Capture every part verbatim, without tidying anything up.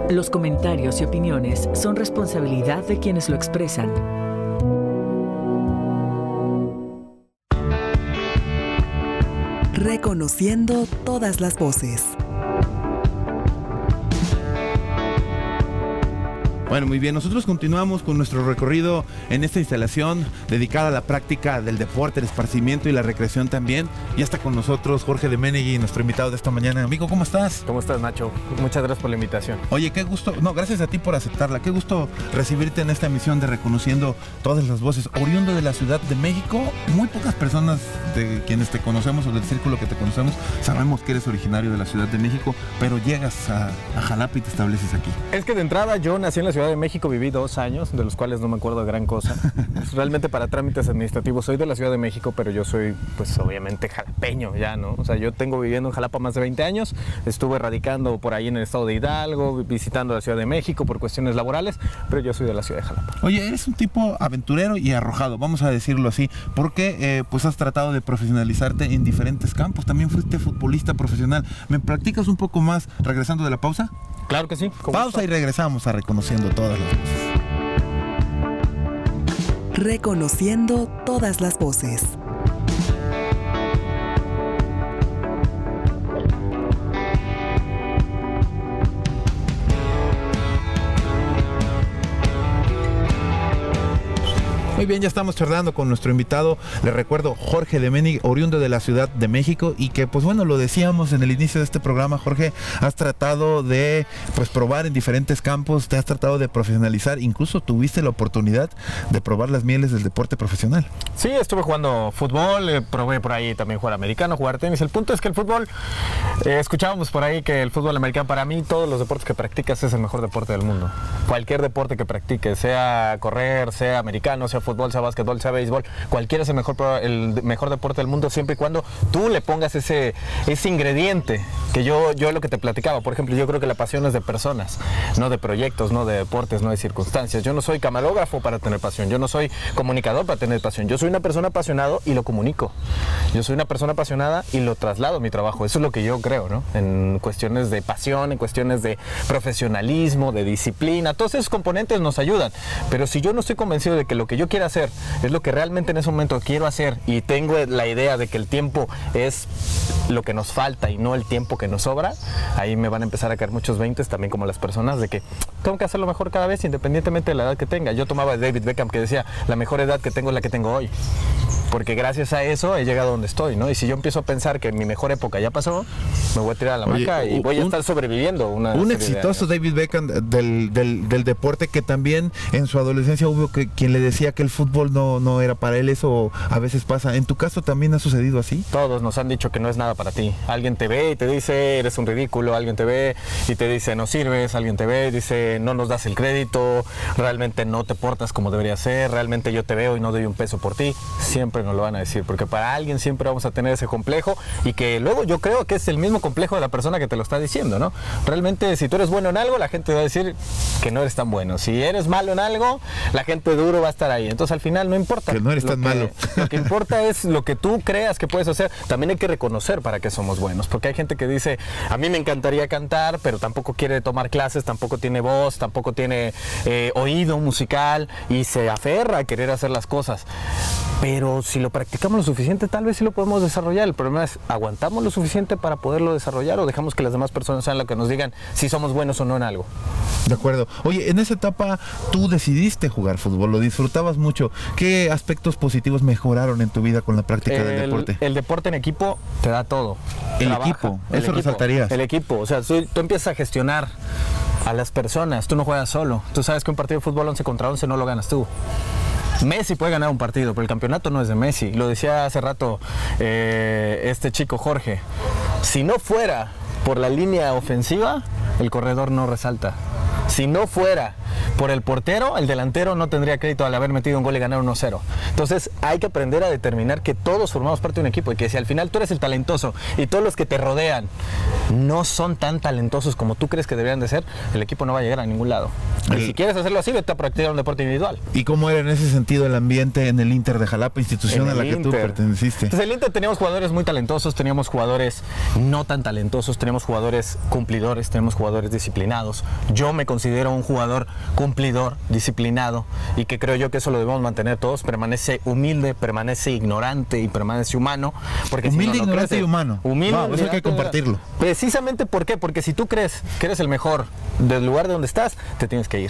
Los comentarios y opiniones son responsabilidad de quienes lo expresan. Reconociendo todas las voces. Bueno, muy bien, nosotros continuamos con nuestro recorrido en esta instalación dedicada a la práctica del deporte, el esparcimiento y la recreación también. Ya está con nosotros Jorge de Menegui, nuestro invitado de esta mañana. Amigo, ¿cómo estás? ¿Cómo estás, Nacho? Muchas gracias por la invitación. Oye, qué gusto, no, gracias a ti por aceptarla. Qué gusto recibirte en esta emisión de Reconociendo Todas las Voces. Oriundo de la Ciudad de México, muy pocas personas de quienes te conocemos o del círculo que te conocemos sabemos que eres originario de la Ciudad de México, pero llegas a, a Jalapa y te estableces aquí. Es que de entrada yo nací en la Ciudad de México, viví dos años, de los cuales no me acuerdo de gran cosa. Realmente para trámites administrativos soy de la Ciudad de México, pero yo soy, pues obviamente jalapeño ya, ¿no? O sea, yo tengo viviendo en Jalapa más de veinte años, estuve radicando por ahí en el estado de Hidalgo, visitando la Ciudad de México por cuestiones laborales, pero yo soy de la Ciudad de Jalapa. Oye, eres un tipo aventurero y arrojado, vamos a decirlo así, porque eh, pues has tratado de profesionalizarte en diferentes campos, también fuiste futbolista profesional. ¿Me practicas un poco más regresando de la pausa? Claro que sí. Pausa y regresamos a Reconociendo Todas las Voces. Reconociendo todas las voces. Muy bien, ya estamos charlando con nuestro invitado, les recuerdo, Jorge de Menegui, oriundo de la Ciudad de México, y que pues bueno, lo decíamos en el inicio de este programa, Jorge, has tratado de pues probar en diferentes campos, te has tratado de profesionalizar, incluso tuviste la oportunidad de probar las mieles del deporte profesional. Sí, estuve jugando fútbol, eh, probé por ahí también jugar americano, jugar tenis. El punto es que el fútbol, eh, escuchábamos por ahí que el fútbol americano, para mí todos los deportes que practicas es el mejor deporte del mundo. Cualquier deporte que practiques, sea correr, sea americano, sea fútbol, sea básquetbol, sea béisbol, cualquiera es el mejor, el mejor deporte del mundo siempre y cuando tú le pongas ese, ese ingrediente que yo, yo lo que te platicaba. Por ejemplo, yo creo que la pasión es de personas, no de proyectos, no de deportes, no de circunstancias. Yo no soy camarógrafo para tener pasión, yo no soy comunicador para tener pasión, yo soy una persona apasionada y lo comunico. Yo soy una persona apasionada y lo traslado a mi trabajo. Eso es lo que yo creo, ¿no? En cuestiones de pasión, en cuestiones de profesionalismo, de disciplina, todos esos componentes nos ayudan. Pero si yo no estoy convencido de que lo que yo quiero hacer es lo que realmente en ese momento quiero hacer y tengo la idea de que el tiempo es lo que nos falta y no el tiempo que nos sobra, ahí me van a empezar a caer muchos veintes también como las personas de que tengo que hacerlo mejor cada vez independientemente de la edad que tenga. Yo tomaba de David Beckham que decía, la mejor edad que tengo es la que tengo hoy. Porque gracias a eso he llegado a donde estoy, ¿no? Y si yo empiezo a pensar que mi mejor época ya pasó, me voy a tirar a la hamaca y voy a estar sobreviviendo. Una un exitoso David Beckham del, del, del deporte que también en su adolescencia hubo que, quien le decía que el fútbol no, no era para él. Eso a veces pasa. ¿En tu caso también ha sucedido así? Todos nos han dicho que no es nada para ti. Alguien te ve y te dice, eres un ridículo. Alguien te ve y te dice, no sirves. Alguien te ve y dice, no nos das el crédito. Realmente no te portas como debería ser. Realmente yo te veo y no doy un peso por ti. Siempre nos lo van a decir, porque para alguien siempre vamos a tener ese complejo y que luego yo creo que es el mismo complejo de la persona que te lo está diciendo, ¿no? Realmente si tú eres bueno en algo, la gente va a decir que no eres tan bueno. Si eres malo en algo, la gente duro va a estar ahí. Entonces al final no importa. Que no eres tan malo. Lo que importa es lo que tú creas que puedes hacer. También hay que reconocer para qué somos buenos, porque hay gente que dice, a mí me encantaría cantar, pero tampoco quiere tomar clases, tampoco tiene voz, tampoco tiene eh, oído musical y se aferra a querer hacer las cosas. Pero si lo practicamos lo suficiente, tal vez sí lo podemos desarrollar. El problema es, ¿aguantamos lo suficiente para poderlo desarrollar o dejamos que las demás personas sean lo que nos digan si somos buenos o no en algo? De acuerdo. Oye, en esa etapa tú decidiste jugar fútbol, lo disfrutabas mucho. ¿Qué aspectos positivos mejoraron en tu vida con la práctica el, del deporte? El deporte en equipo te da todo. El Trabaja. equipo, el eso equipo, resaltarías. El equipo, o sea, tú, tú empiezas a gestionar a las personas, tú no juegas solo. Tú sabes que un partido de fútbol once contra once no lo ganas tú. Messi puede ganar un partido, pero el campeonato no es de Messi. Lo decía hace rato eh, este chico Jorge. Si no fuera por la línea ofensiva, el corredor no resalta. Si no fuera por el portero, el delantero no tendría crédito al haber metido un gol y ganar uno cero. Entonces hay que aprender a determinar que todos formamos parte de un equipo y que si al final tú eres el talentoso y todos los que te rodean no son tan talentosos como tú crees que deberían de ser, el equipo no va a llegar a ningún lado. Y si quieres hacerlo así, vete a practicar un deporte individual. ¿Y cómo era en ese sentido el ambiente en el Inter de Jalapa, institución a la que Inter. tú perteneciste? Entonces el Inter teníamos jugadores muy talentosos, teníamos jugadores no tan talentosos, teníamos jugadores cumplidores, tenemos jugadores disciplinados. Yo me considero un jugador cumplidor, disciplinado, y que creo yo que eso lo debemos mantener todos. Permanece humilde, permanece ignorante y permanece humano. Porque humilde, si no, no ignorante crece. y humano. Humilde, wow, eso hay que compartirlo. Precisamente, ¿por qué? Porque si tú crees que eres el mejor del lugar de donde estás, te tienes que ir.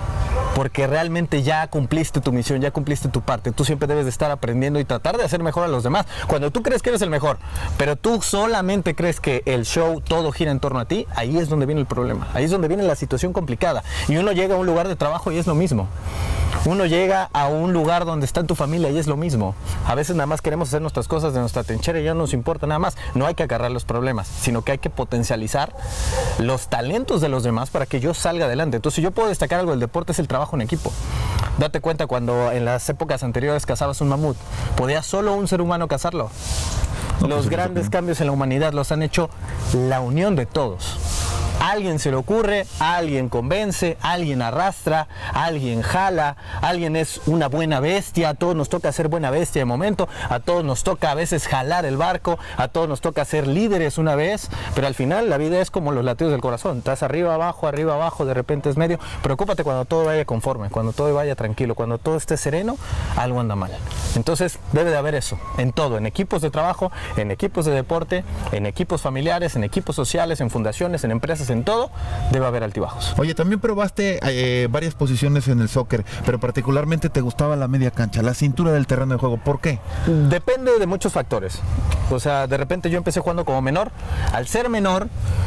Porque realmente ya cumpliste tu misión, ya cumpliste tu parte. Tú siempre debes de estar aprendiendo y tratar de hacer mejor a los demás. Cuando tú crees que eres el mejor, pero tú solamente crees que el show, todo gira en torno a ti, ahí es donde viene el problema. Ahí es donde viene la situación complicada. Y uno llega a un lugar de trabajo y es lo mismo. Uno llega a un lugar donde está tu familia y es lo mismo. A veces nada más queremos hacer nuestras cosas de nuestra trinchera y ya no nos importa nada más. No hay que agarrar los problemas, sino que hay que potencializar los talentos de los demás para que yo salga adelante. Entonces, si yo puedo destacar algo del deporte, es el trabajo en equipo. Date cuenta, cuando en las épocas anteriores cazabas un mamut, ¿podía solo un ser humano cazarlo? No, los grandes cambios en la humanidad los han hecho la unión de todos. A alguien se le ocurre, a alguien convence, a alguien arrastra, a alguien jala, a alguien es una buena bestia, a todos nos toca ser buena bestia de momento, a todos nos toca a veces jalar el barco, a todos nos toca ser líderes una vez, pero al final la vida es como los latidos del corazón, estás arriba, abajo, arriba, abajo, de repente es medio. Preocúpate cuando todo vaya conforme, cuando todo vaya tranquilo, cuando todo esté sereno, algo anda mal. Entonces debe de haber eso, en todo, en equipos de trabajo, en equipos de deporte, en equipos familiares, en equipos sociales, en fundaciones, en empresas, en todo, debe haber altibajos. Oye, también probaste eh, varias posiciones en el soccer, pero particularmente te gustaba la media cancha, la cintura del terreno de juego. ¿Por qué? Depende de muchos factores. O sea, de repente yo empecé jugando como menor. Al ser menor,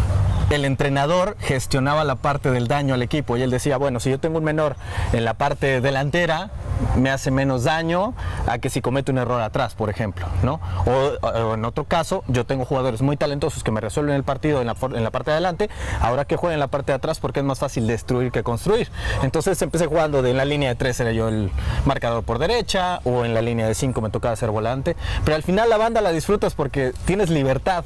el entrenador gestionaba la parte del daño al equipo y él decía, bueno, si yo tengo un menor en la parte delantera, me hace menos daño a que si comete un error atrás, por ejemplo, ¿no? O, o en otro caso, yo tengo jugadores muy talentosos que me resuelven el partido en la, en la parte de adelante, ahora que jueguen en la parte de atrás porque es más fácil destruir que construir. Entonces empecé jugando de en la línea de tres, era yo el marcador por derecha, o en la línea de cinco me tocaba ser volante, pero al final la banda la disfrutas porque tienes libertad.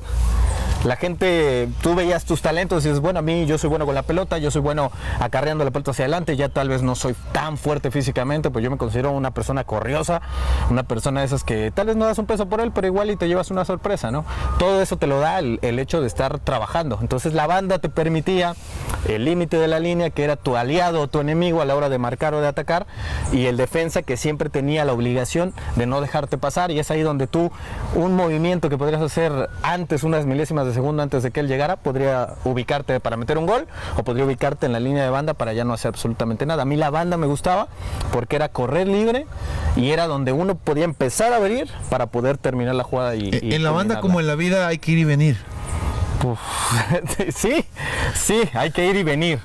La gente, tú veías tus talentos y dices, bueno, a mí yo soy bueno con la pelota, yo soy bueno acarreando la pelota hacia adelante, ya tal vez no soy tan fuerte físicamente, pues yo me considero una persona corriosa, una persona de esas que tal vez no das un peso por él, pero igual y te llevas una sorpresa, ¿no? Todo eso te lo da el, el hecho de estar trabajando. Entonces la banda te permitía el límite de la línea, que era tu aliado o tu enemigo a la hora de marcar o de atacar, y el defensa, que siempre tenía la obligación de no dejarte pasar, y es ahí donde tú, un movimiento que podrías hacer antes, unas milésimas de segundo antes de que él llegara, podría ubicarte para meter un gol o podría ubicarte en la línea de banda para ya no hacer absolutamente nada. A mí la banda me gustaba porque era correr libre y era donde uno podía empezar a abrir para poder terminar la jugada. Y, y en la banda, como en la vida, hay que ir y venir. Uf. Sí, sí, hay que ir y venir,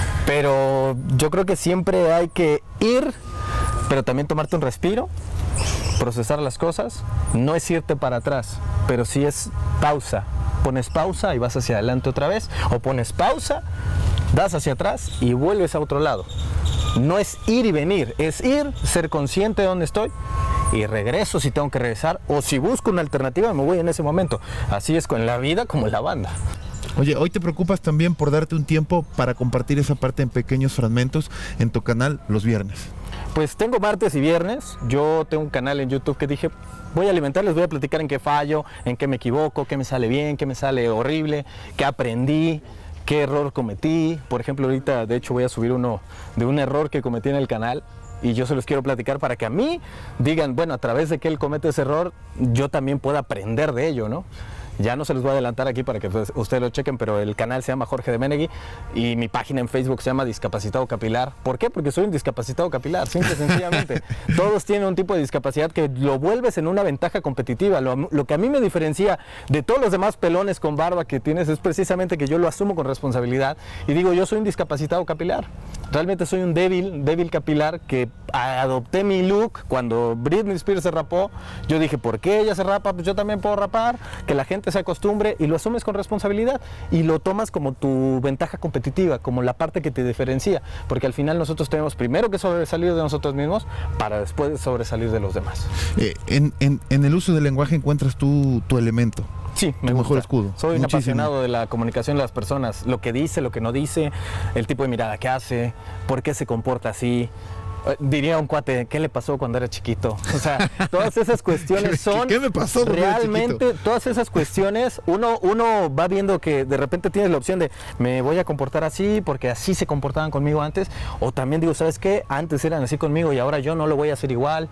pero yo creo que siempre hay que ir, pero también tomarte un respiro, procesar las cosas. No es irte para atrás, pero sí es pausa. Pones pausa y vas hacia adelante otra vez, o pones pausa, das hacia atrás y vuelves a otro lado. No es ir y venir, es ir, ser consciente de dónde estoy y regreso si tengo que regresar, o si busco una alternativa me voy en ese momento. Así es con la vida como en la banda. Oye, hoy te preocupas también por darte un tiempo para compartir esa parte en pequeños fragmentos en tu canal los viernes. Pues tengo martes y viernes. Yo tengo un canal en YouTube que dije, voy a alimentarles, voy a platicar en qué fallo, en qué me equivoco, qué me sale bien, qué me sale horrible, qué aprendí, qué error cometí. Por ejemplo, ahorita de hecho voy a subir uno de un error que cometí en el canal y yo se los quiero platicar para que a mí digan, bueno, a través de que él comete ese error, yo también pueda aprender de ello, ¿no? Ya no se los voy a adelantar aquí para que ustedes lo chequen, pero el canal se llama Jorge de Menegui y mi página en Facebook se llama Discapacitado Capilar. ¿Por qué? Porque soy un discapacitado capilar, simple y sencillamente. Todos tienen un tipo de discapacidad que lo vuelves en una ventaja competitiva. Lo, lo que a mí me diferencia de todos los demás pelones con barba que tienes es precisamente que yo lo asumo con responsabilidad y digo, yo soy un discapacitado capilar. Realmente soy un débil, débil capilar que adopté mi look cuando Britney Spears se rapó. Yo dije, ¿por qué ella se rapa? Pues yo también puedo rapar, que la gente se acostumbre y lo asumes con responsabilidad y lo tomas como tu ventaja competitiva, como la parte que te diferencia, porque al final nosotros tenemos primero que sobresalir de nosotros mismos para después sobresalir de los demás. Eh, en, en, en el uso del lenguaje encuentras tú tu elemento. Sí, me tu gusta. mejor escudo. Soy un Muchísimo. apasionado de la comunicación de las personas, lo que dice, lo que no dice, el tipo de mirada que hace, por qué se comporta así. Eh, Diría un cuate, ¿qué le pasó cuando era chiquito? O sea, todas esas cuestiones son ¿Qué me pasó cuando era realmente, chiquito? todas esas cuestiones, uno, uno va viendo que de repente tienes la opción de me voy a comportar así porque así se comportaban conmigo antes, o también digo, ¿sabes qué? Antes eran así conmigo y ahora yo no lo voy a hacer igual.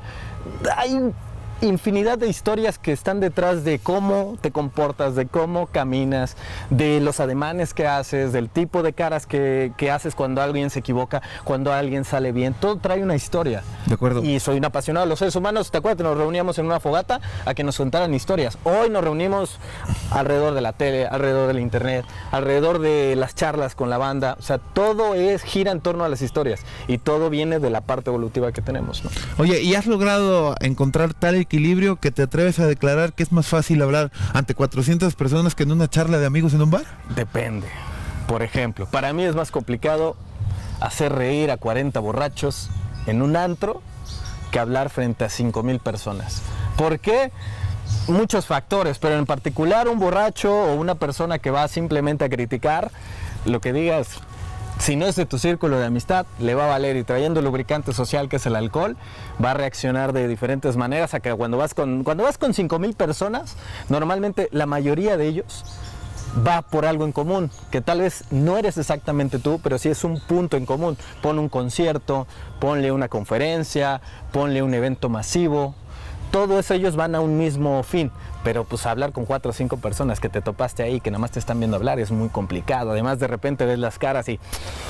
Hay infinidad de historias que están detrás de cómo te comportas, de cómo caminas, de los ademanes que haces, del tipo de caras que, que haces cuando alguien se equivoca, cuando alguien sale bien. Todo trae una historia. De acuerdo. Y soy un apasionado de los seres humanos. ¿Te acuerdas? Nos reuníamos en una fogata a que nos contaran historias. Hoy nos reunimos alrededor de la tele, alrededor del internet, alrededor de las charlas con la banda. O sea, todo es gira en torno a las historias y todo viene de la parte evolutiva que tenemos, ¿no? Oye, ¿y has logrado encontrar tal equilibrio que te atreves a declarar que es más fácil hablar ante cuatrocientas personas que en una charla de amigos en un bar? Depende. Por ejemplo, para mí es más complicado hacer reír a cuarenta borrachos en un antro que hablar frente a cinco mil personas. ¿Por qué? Muchos factores, pero en particular un borracho o una persona que va simplemente a criticar, lo que digas, si no es de tu círculo de amistad, le va a valer, y trayendo el lubricante social que es el alcohol, va a reaccionar de diferentes maneras a que cuando vas con, cuando vas con cinco mil personas, normalmente la mayoría de ellos va por algo en común, que tal vez no eres exactamente tú, pero sí es un punto en común. Pon un concierto, ponle una conferencia, ponle un evento masivo. Todos ellos van a un mismo fin, pero pues hablar con cuatro o cinco personas que te topaste ahí, que nada más te están viendo hablar, es muy complicado. Además, de repente ves las caras y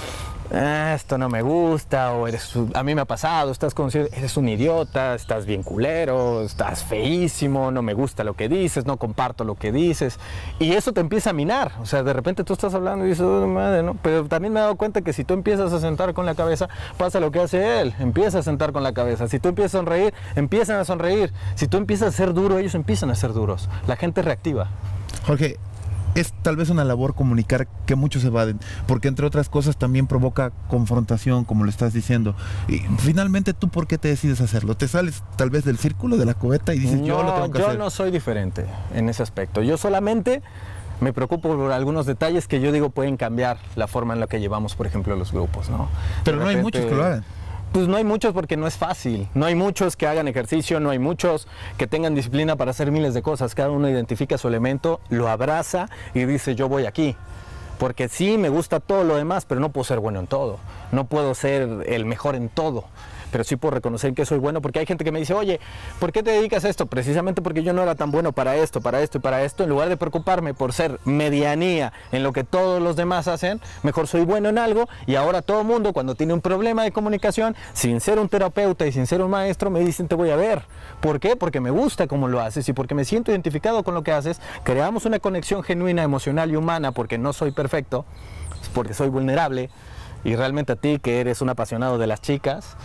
ah, esto no me gusta, o eres, a mí me ha pasado, estás conocido, eres un idiota, estás bien culero, estás feísimo, no me gusta lo que dices, no comparto lo que dices, y eso te empieza a minar. O sea, de repente tú estás hablando y dices, oh, madre, ¿no? Pero también me he dado cuenta que si tú empiezas a sentar con la cabeza, pasa lo que hace él, empieza a sentar con la cabeza. Si tú empiezas a sonreír, empiezan a sonreír. Si tú empiezas a ser duro, ellos empiezan a ser duros. La gente reactiva. Jorge, es tal vez una labor comunicar que muchos evaden, porque entre otras cosas también provoca confrontación, como lo estás diciendo. Y finalmente, ¿tú por qué te decides hacerlo? ¿Te sales tal vez del círculo de la cubeta y dices, no, yo lo tengo que yo hacer? no soy diferente en ese aspecto. Yo solamente me preocupo por algunos detalles que yo digo pueden cambiar la forma en la que llevamos, por ejemplo, los grupos, ¿no? Pero De no hay repente, muchos que lo hagan. Pues no hay muchos porque no es fácil. No hay muchos que hagan ejercicio, no hay muchos que tengan disciplina para hacer miles de cosas. Cada uno identifica su elemento, lo abraza y dice, yo voy aquí. Porque sí, me gusta todo lo demás, pero no puedo ser bueno en todo. No puedo ser el mejor en todo. Pero sí puedo reconocer que soy bueno, porque hay gente que me dice, oye, ¿por qué te dedicas a esto? Precisamente porque yo no era tan bueno para esto, para esto y para esto. En lugar de preocuparme por ser medianía en lo que todos los demás hacen, mejor soy bueno en algo, y ahora todo el mundo cuando tiene un problema de comunicación, sin ser un terapeuta y sin ser un maestro, me dicen, te voy a ver. ¿Por qué? Porque me gusta cómo lo haces y porque me siento identificado con lo que haces. Creamos una conexión genuina, emocional y humana, porque no soy perfecto, porque soy vulnerable. Y realmente a ti, que eres un apasionado de las chicas,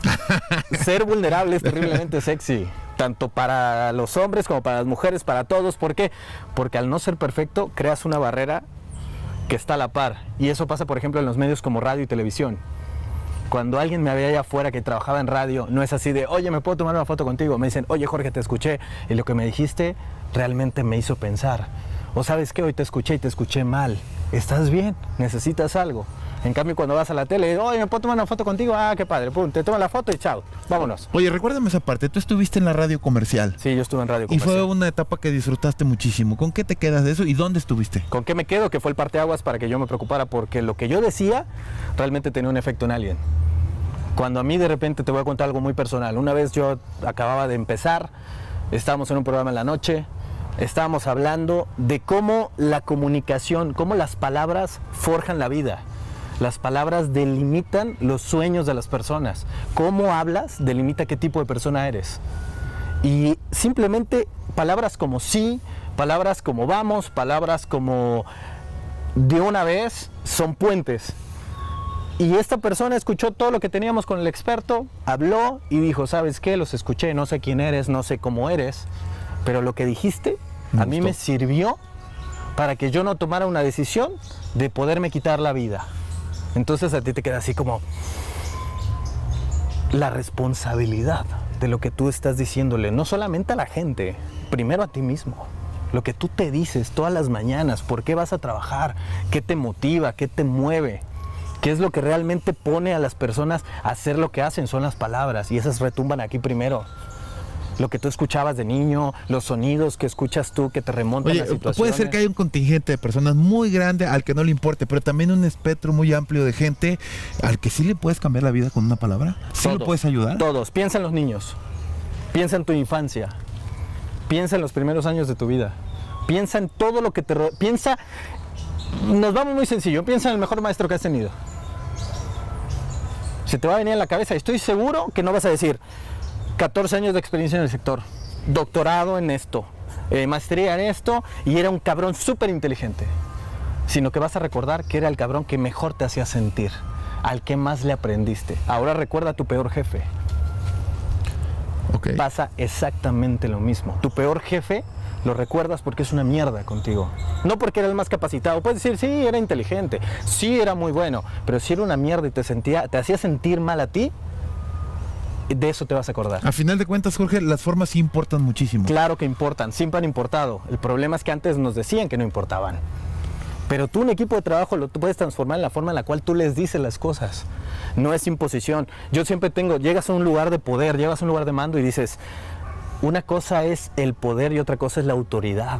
ser vulnerable es terriblemente sexy, tanto para los hombres como para las mujeres, para todos. ¿Por qué? Porque al no ser perfecto, creas una barrera que está a la par. Y eso pasa, por ejemplo, en los medios como radio y televisión. Cuando alguien me veía allá afuera que trabajaba en radio, no es así de, oye, ¿me puedo tomar una foto contigo? Me dicen, oye, Jorge, te escuché, y lo que me dijiste realmente me hizo pensar. O ¿sabes qué? Hoy te escuché y te escuché mal. ¿Estás bien? ¿Necesitas algo? En cambio, cuando vas a la tele, oye, ¿me puedo tomar una foto contigo? Ah, qué padre, pum, te tomas la foto y chao, vámonos. Oye, recuérdame esa parte, tú estuviste en la radio comercial. Sí, yo estuve en radio Y comercial. fue una etapa que disfrutaste muchísimo. ¿Con qué te quedas de eso y dónde estuviste? ¿Con qué me quedo? Que fue el parteaguas para que yo me preocupara, porque lo que yo decía realmente tenía un efecto en alguien. Cuando a mí de repente, te voy a contar algo muy personal. Una vez yo acababa de empezar, estábamos en un programa en la noche, estábamos hablando de cómo la comunicación, cómo las palabras forjan la vida. Las palabras delimitan los sueños de las personas. Cómo hablas delimita qué tipo de persona eres. Y simplemente palabras como sí, palabras como vamos, palabras como de una vez, son puentes. Y esta persona escuchó todo lo que teníamos con el experto, habló y dijo, ¿sabes qué? Los escuché, no sé quién eres, no sé cómo eres, pero lo que dijiste Me a mí gustó. me sirvió para que yo no tomara una decisión de poderme quitar la vida. Entonces a ti te queda así como la responsabilidad de lo que tú estás diciéndole, no solamente a la gente, primero a ti mismo. Lo que tú te dices todas las mañanas, por qué vas a trabajar, qué te motiva, qué te mueve, qué es lo que realmente pone a las personas a hacer lo que hacen, son las palabras, y esas retumban aquí primero. Lo que tú escuchabas de niño, los sonidos que escuchas tú que te remontan Oye, a situaciones. puede ser que haya un contingente de personas muy grande al que no le importe, pero también un espectro muy amplio de gente al que sí le puedes cambiar la vida con una palabra. ¿Sí lo Todos, puedes ayudar? Todos. Piensa en los niños. Piensa en tu infancia. Piensa en los primeros años de tu vida. Piensa en todo lo que te... ro- Piensa... Nos vamos muy sencillo. Piensa en el mejor maestro que has tenido. Se te va a venir en la cabeza. Estoy seguro que no vas a decir catorce años de experiencia en el sector, doctorado en esto, eh, maestría en esto, y era un cabrón súper inteligente. Sino que vas a recordar que era el cabrón que mejor te hacía sentir, al que más le aprendiste. Ahora recuerda a tu peor jefe. Ok. Pasa exactamente lo mismo. Tu peor jefe lo recuerdas porque es una mierda contigo. No porque era el más capacitado. Puedes decir, sí, era inteligente, sí, era muy bueno, pero si era una mierda y te, sentía, te hacía sentir mal a ti, de eso te vas a acordar. A final de cuentas, Jorge, las formas sí importan muchísimo. Claro que importan, siempre han importado. El problema es que antes nos decían que no importaban. Pero tú un equipo de trabajo lo tú puedes transformar en la forma en la cual tú les dices las cosas. No es imposición. Yo siempre tengo, llegas a un lugar de poder, llegas a un lugar de mando y dices, una cosa es el poder y otra cosa es la autoridad.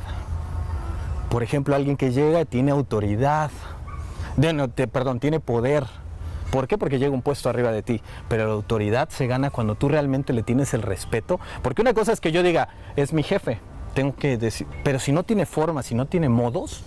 Por ejemplo, alguien que llega y tiene autoridad, de, no, te, perdón, tiene poder. ¿Por qué? Porque llega un puesto arriba de ti. Pero la autoridad se gana cuando tú realmente le tienes el respeto. Porque una cosa es que yo diga, es mi jefe, tengo que decir, pero si no tiene forma, si no tiene modos,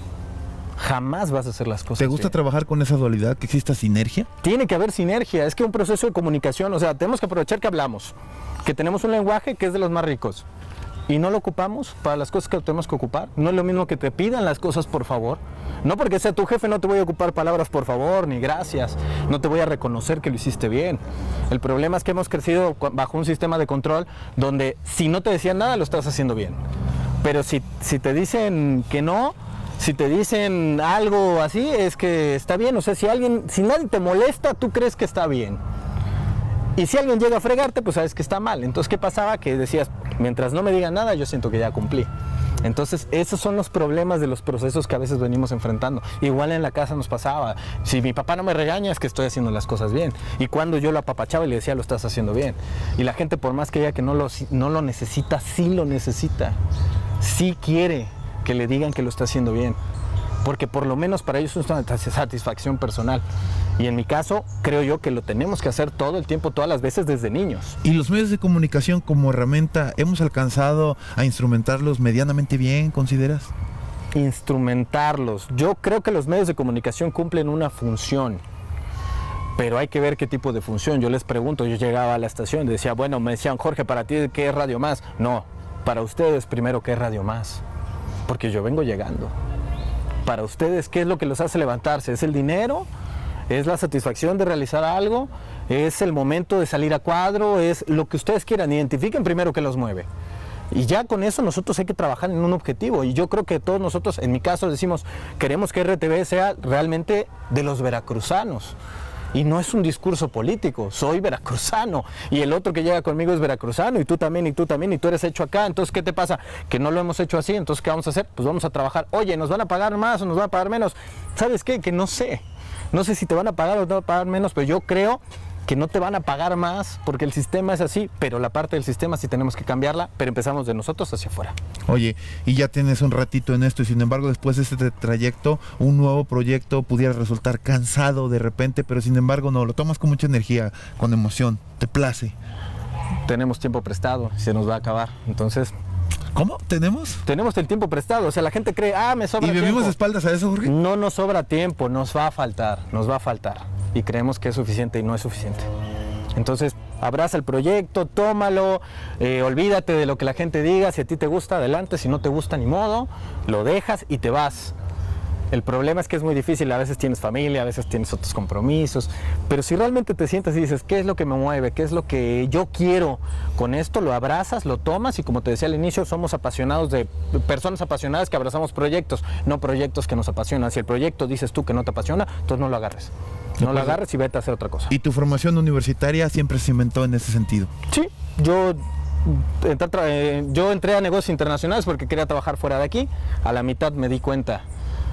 jamás vas a hacer las cosas ¿Te gusta bien. trabajar con esa dualidad, que exista sinergia? Tiene que haber sinergia, es que un proceso de comunicación, o sea, tenemos que aprovechar que hablamos, que tenemos un lenguaje que es de los más ricos y no lo ocupamos para las cosas que tenemos que ocupar. No es lo mismo que te pidan las cosas por favor. No porque sea tu jefe no te voy a ocupar palabras por favor ni gracias, no te voy a reconocer que lo hiciste bien. El problema es que hemos crecido bajo un sistema de control donde si no te decían nada lo estás haciendo bien, pero si, si te dicen que no, si te dicen algo así, es que está bien. O sea, si alguien, si nadie te molesta, tú crees que está bien. Y si alguien llega a fregarte, pues sabes que está mal. Entonces, ¿qué pasaba? Que decías, mientras no me digan nada, yo siento que ya cumplí. Entonces, esos son los problemas de los procesos que a veces venimos enfrentando. Igual en la casa nos pasaba. Si mi papá no me regaña, es que estoy haciendo las cosas bien. Y cuando yo lo apapachaba y le decía, lo estás haciendo bien. Y la gente, por más que diga que no lo, no lo necesita, sí lo necesita. Sí quiere que le digan que lo está haciendo bien, porque por lo menos para ellos es una satisfacción personal. Y en mi caso, creo yo que lo tenemos que hacer todo el tiempo, todas las veces desde niños. ¿Y los medios de comunicación como herramienta, hemos alcanzado a instrumentarlos medianamente bien, consideras? Instrumentarlos. Yo creo que los medios de comunicación cumplen una función, pero hay que ver qué tipo de función. Yo les pregunto, yo llegaba a la estación y decía, bueno, me decían, Jorge, ¿para ti qué es Radio Más? No, para ustedes primero, ¿qué es Radio Más? Porque yo vengo llegando. Para ustedes, ¿qué es lo que los hace levantarse? ¿Es el dinero? ¿Es la satisfacción de realizar algo? ¿Es el momento de salir a cuadro? ¿Es lo que ustedes quieran? Identifiquen primero qué los mueve. Y ya con eso nosotros hay que trabajar en un objetivo. Y yo creo que todos nosotros, en mi caso, decimos, queremos que R T V sea realmente de los veracruzanos. Y no es un discurso político, soy veracruzano y el otro que llega conmigo es veracruzano y tú también y tú también y tú eres hecho acá. Entonces, ¿qué te pasa? Que no lo hemos hecho así. Entonces, ¿qué vamos a hacer? Pues vamos a trabajar. Oye, ¿nos van a pagar más o nos van a pagar menos? ¿Sabes qué? Que no sé. No sé si te van a pagar o te van a pagar menos, pero yo creo que no te van a pagar más porque el sistema es así, pero la parte del sistema sí tenemos que cambiarla, pero empezamos de nosotros hacia afuera. Oye, y ya tienes un ratito en esto y sin embargo después de este trayecto, un nuevo proyecto pudiera resultar cansado de repente, pero sin embargo no, lo tomas con mucha energía, con emoción, te place. Tenemos tiempo prestado, se nos va a acabar, entonces... ¿Cómo? ¿Tenemos? Tenemos el tiempo prestado, o sea, la gente cree, ah, me sobra ¿Y vivimos tiempo. de espaldas a eso, Jorge? No nos sobra tiempo, nos va a faltar, nos va a faltar. Y creemos que es suficiente y no es suficiente. Entonces, abraza el proyecto, tómalo, eh, olvídate de lo que la gente diga. Si a ti te gusta, adelante. Si no te gusta, ni modo, lo dejas y te vas. El problema es que es muy difícil, a veces tienes familia, a veces tienes otros compromisos, pero si realmente te sientas y dices, ¿qué es lo que me mueve? ¿Qué es lo que yo quiero con esto? Lo abrazas, lo tomas y como te decía al inicio, somos apasionados de personas apasionadas que abrazamos proyectos, no proyectos que nos apasionan. Si el proyecto dices tú que no te apasiona, entonces no lo agarres. No lo agarres y vete a hacer otra cosa. ¿Y tu formación universitaria siempre se inventó en ese sentido? Sí, yo... Entré, yo entré a negocios internacionales porque quería trabajar fuera de aquí. A la mitad me di cuenta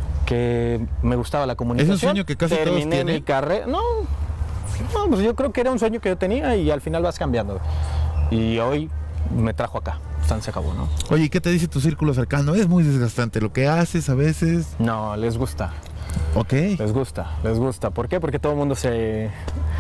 que me gustaba la comunicación. Es un sueño que casi todos Terminé tienen. mi carrera. No, no, pues yo creo que era un sueño que yo tenía y al final vas cambiando. Y hoy me trajo acá. Tan se acabó, ¿no? Oye, ¿y qué te dice tu círculo cercano? Es muy desgastante lo que haces a veces. No, les gusta. Ok. Les gusta, les gusta. ¿Por qué? Porque todo el mundo se...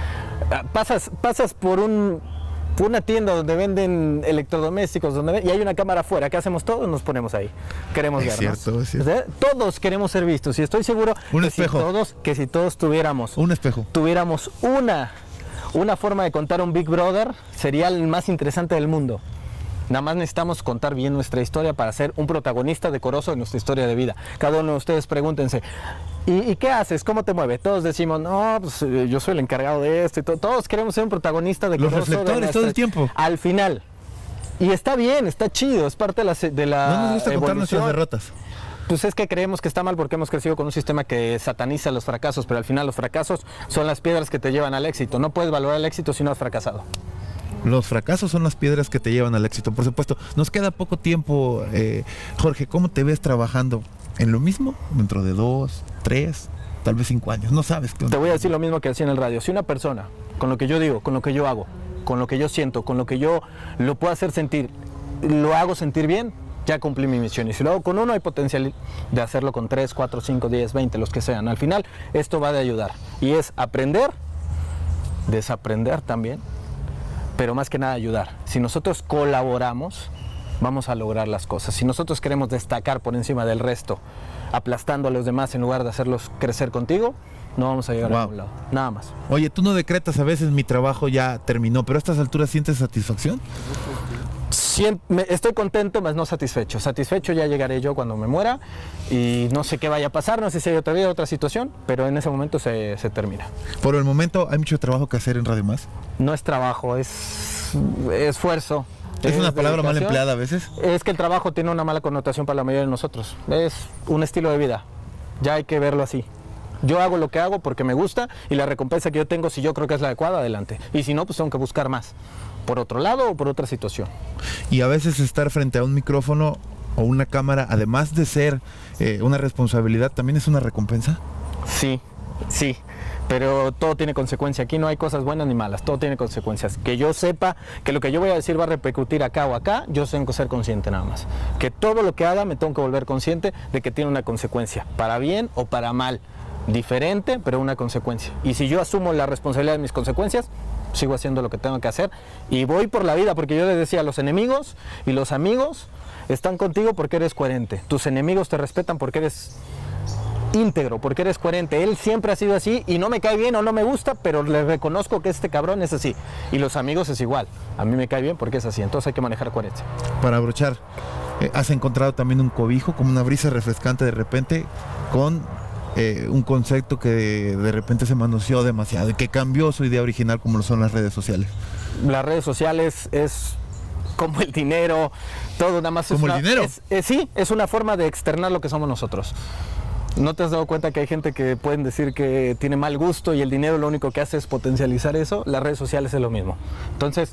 Pasas, pasas por un... una tienda donde venden electrodomésticos donde ven, y hay una cámara afuera. ¿Qué hacemos todos? Nos ponemos ahí. Queremos Es vernos. cierto, es cierto. O sea, todos queremos ser vistos y estoy seguro Un que espejo. si todos, que si todos tuviéramos, Un espejo. tuviéramos una, una forma de contar un Big Brother, sería el más interesante del mundo. Nada más necesitamos contar bien nuestra historia para ser un protagonista decoroso de nuestra historia de vida. Cada uno de ustedes pregúntense, ¿y, y qué haces? ¿Cómo te mueve? Todos decimos, no, pues eh, yo soy el encargado de esto y todo. Todos queremos ser un protagonista decoroso. Los reflectores de nuestra... todo el tiempo. Al final. Y está bien, está chido, es parte de la, de la No nos gusta contar evolución. nuestras derrotas. Pues es que creemos que está mal porque hemos crecido con un sistema que sataniza los fracasos, pero al final los fracasos son las piedras que te llevan al éxito. No puedes valorar el éxito si no has fracasado. Los fracasos son las piedras que te llevan al éxito, por supuesto. Nos queda poco tiempo, eh, Jorge. ¿Cómo te ves trabajando en lo mismo dentro de dos, tres, tal vez cinco años? No sabes. Te voy a decir lo mismo que decía en el radio. Si una persona, con lo que yo digo, con lo que yo hago, con lo que yo siento, con lo que yo lo puedo hacer sentir, lo hago sentir bien, ya cumplí mi misión. Y si lo hago con uno, hay potencial de hacerlo con tres, cuatro, cinco, diez, veinte, los que sean. Al final, esto va de ayudar. Y es aprender, desaprender también, pero más que nada ayudar. Si nosotros colaboramos, vamos a lograr las cosas. Si nosotros queremos destacar por encima del resto, aplastando a los demás en lugar de hacerlos crecer contigo, no vamos a llegar Wow. a ningún lado. Nada más. Oye, tú no decretas a veces mi trabajo ya terminó, pero a estas alturas sientes satisfacción. Siem- me- estoy contento, mas no satisfecho. Satisfecho ya llegaré yo cuando me muera y no sé qué vaya a pasar, no sé si hay otra vida, otra situación, pero en ese momento se, se termina. Por el momento hay mucho trabajo que hacer en Radio Más. No es trabajo, es esfuerzo. Es una palabra mal dedicación. empleada a veces. Es que el trabajo tiene una mala connotación para la mayoría de nosotros. Es un estilo de vida. Ya hay que verlo así. Yo hago lo que hago porque me gusta y la recompensa que yo tengo, si yo creo que es la adecuada, adelante. Y si no, pues tengo que buscar más. Por otro lado o por otra situación. Y a veces estar frente a un micrófono o una cámara, además de ser eh, una responsabilidad, también es una recompensa. Sí, sí. Pero todo tiene consecuencia. Aquí no hay cosas buenas ni malas. Todo tiene consecuencias. Que yo sepa que lo que yo voy a decir va a repercutir acá o acá, yo tengo que ser consciente nada más. Que todo lo que haga me tengo que volver consciente de que tiene una consecuencia. Para bien o para mal. Diferente, pero una consecuencia. Y si yo asumo la responsabilidad de mis consecuencias, sigo haciendo lo que tengo que hacer. Y voy por la vida, porque yo les decía, los enemigos y los amigos están contigo porque eres coherente. Tus enemigos te respetan porque eres íntegro, porque eres coherente. Él siempre ha sido así y no me cae bien o no me gusta, pero le reconozco que este cabrón es así. Y los amigos es igual. A mí me cae bien porque es así. Entonces hay que manejar coherencia. Para abrochar, eh, has encontrado también un cobijo, como una brisa refrescante de repente, con eh, un concepto que de, de repente se manoseó demasiado y que cambió su idea original, como lo son las redes sociales. Las redes sociales es como el dinero, todo nada más. ¿Como es el una, dinero? es- es- sí, es una forma de externar lo que somos nosotros. ¿No te has dado cuenta que hay gente que pueden decir que tiene mal gusto y el dinero lo único que hace es potencializar eso? Las redes sociales es lo mismo. Entonces,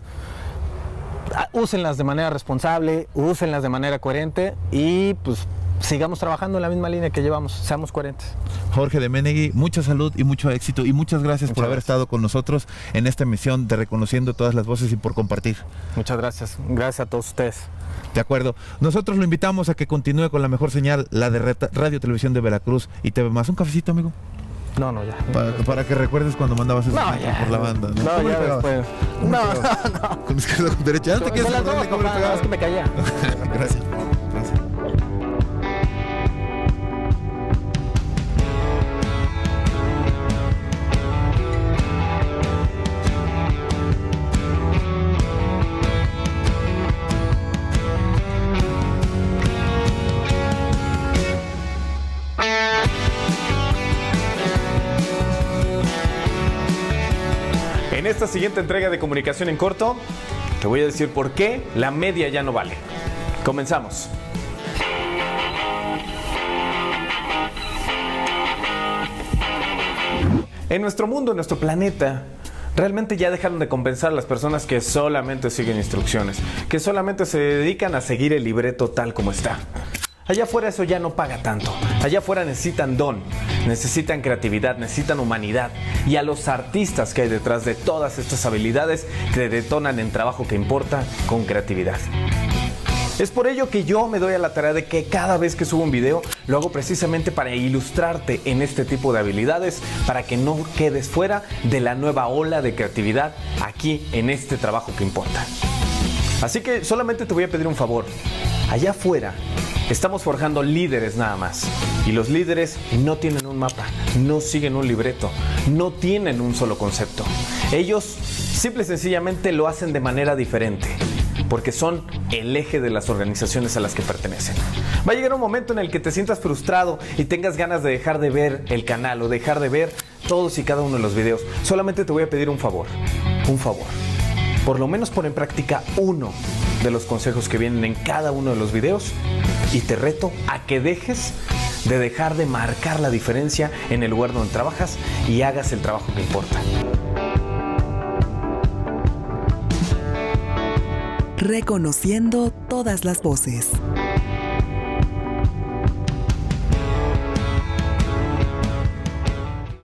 ah, úsenlas de manera responsable, úsenlas de manera coherente y pues sigamos trabajando en la misma línea que llevamos, seamos coherentes. Jorge de Menegui, mucha salud y mucho éxito, y muchas gracias Muchas por haber gracias. estado con nosotros en esta emisión de Reconociendo Todas las Voces y por compartir. Muchas gracias. Gracias a todos ustedes. De acuerdo. Nosotros lo invitamos a que continúe con la mejor señal, la de Reta- Radio Televisión de Veracruz y T V Más. Un cafecito, amigo, No, no, ya. para, para que recuerdes cuando mandabas esos No, gritos ya. por la banda. No, ¿Cómo le ya pegabas? después. ¿Cómo le No, pegabas? no, no. Con izquierda, con derecha. ¿No te quieres Con las acordar de dos, cómo le papá, nada más pegabas? que me caía. Gracias. Gracias. En esta siguiente entrega de Comunicación en Corto, te voy a decir por qué la media ya no vale. Comenzamos. En nuestro mundo, en nuestro planeta, realmente ya dejaron de compensar a las personas que solamente siguen instrucciones, que solamente se dedican a seguir el libreto tal como está. Allá afuera eso ya no paga tanto. Allá afuera necesitan don, necesitan creatividad, necesitan humanidad. Y a los artistas que hay detrás de todas estas habilidades que detonan en trabajo que importa con creatividad. Es por ello que yo me doy a la tarea de que cada vez que subo un video lo hago precisamente para ilustrarte en este tipo de habilidades, para que no quedes fuera de la nueva ola de creatividad aquí en este trabajo que importa. Así que solamente te voy a pedir un favor. Allá afuera estamos forjando líderes nada más. Y los líderes no tienen un mapa, no siguen un libreto, no tienen un solo concepto. Ellos simple y sencillamente lo hacen de manera diferente, porque son el eje de las organizaciones a las que pertenecen. Va a llegar un momento en el que te sientas frustrado y tengas ganas de dejar de ver el canal o dejar de ver todos y cada uno de los videos. Solamente te voy a pedir un favor, un favor. Por lo menos pon en práctica uno de los consejos que vienen en cada uno de los videos y te reto a que dejes de dejar de marcar la diferencia en el lugar donde trabajas y hagas el trabajo que importa. Reconociendo todas las voces.